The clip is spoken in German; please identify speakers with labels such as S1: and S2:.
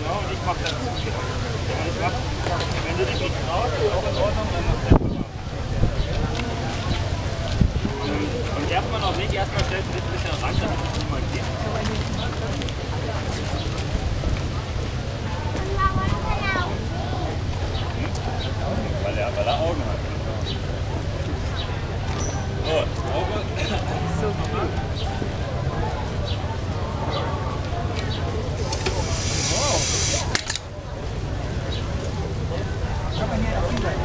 S1: Genau, und ich mache das. Wenn du dich nicht traust, ist auch in Ordnung, dann machst du das. Und erstmal noch nicht, erstmal stellst du dich ein bisschen ran, damit es niemand geht. Weil er Augen hat. So, Auge. So gut. Wow. Kann man hier auch hinleiten?